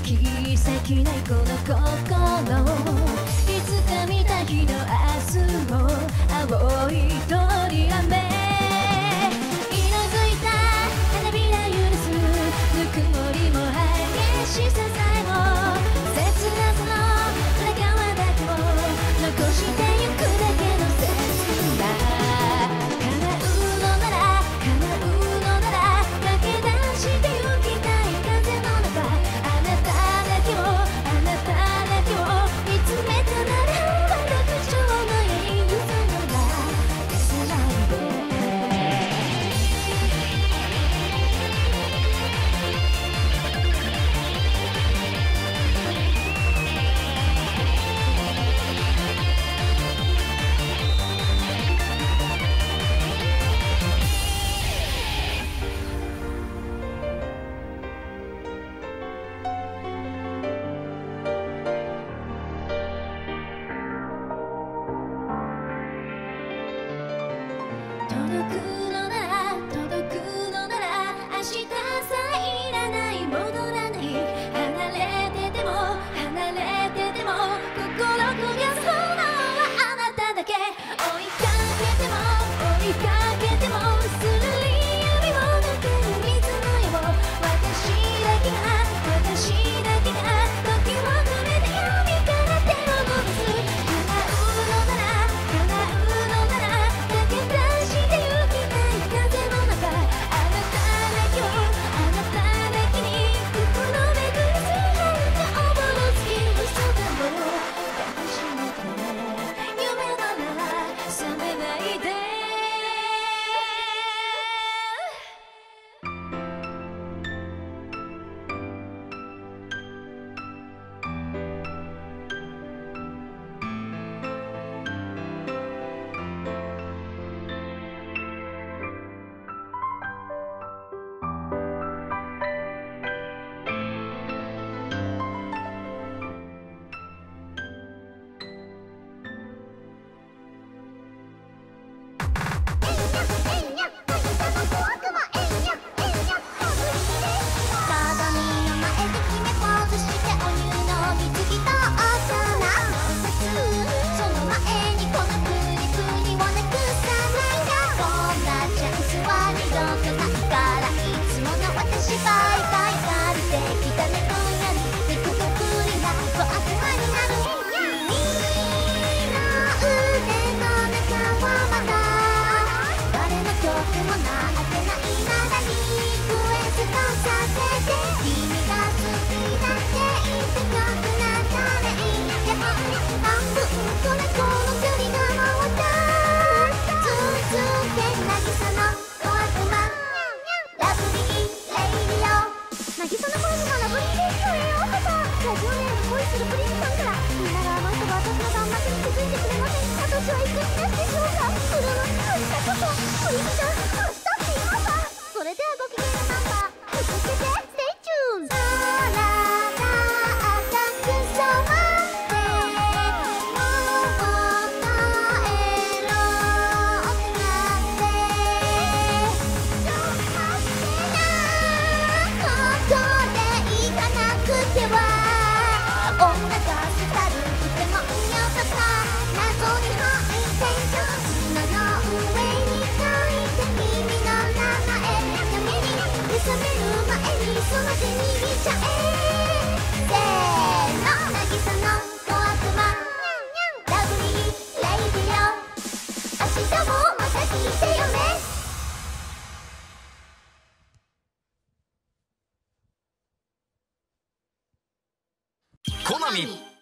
切り裂きないこの心、いつか見た日の明日を青い鳥雨、色づいた花びら許すぬくもりも激しささえも、切なさの裏側だけを残してゆくだけの切な、叶うのなら叶うのなら駆け出してゆきたい風の中、あなただけをあなただけを見つめたならまた不調の英雄さなら消さないで。届くのなら届くのなら明日さえいらない戻らない、離れてても離れてても心焦がすのはあなただけ、追いかけても追いかけてもするり指を抜ける水のよう、私だけが私だけが時を止めて闇から手を伸ばす、叶うのなら叶うのなら駆け出してゆきたい風の中、あなただけをあなただけに心めぐりすがるかおぼろ月嘘だろう抱きしめて夢なら覚めないで。それではごきげんようナンバー続けて Stay tuned。 空が赤く染まってもう帰ろうなんてここで行かなくては女がすたるってもんよとか謎に入って砂の上に書いて君の名前闇に揺さめる前にその手握っちゃえせーの渚の小悪魔ラブリーレイディオ明日もまた聞いてよね。 コナミ